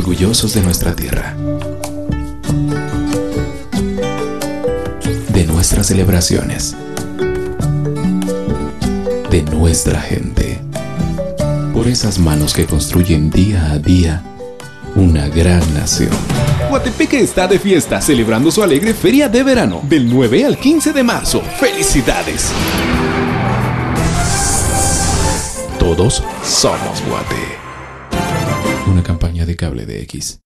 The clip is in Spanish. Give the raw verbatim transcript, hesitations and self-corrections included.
orgullosos de nuestra tierra, de nuestras celebraciones, de nuestra gente, por esas manos que construyen día a día una gran nación. Guatepeque está de fiesta, celebrando su alegre feria de verano, del nueve al quince de marzo. ¡Felicidades! Todos somos Guate. Una campaña de Cable de X.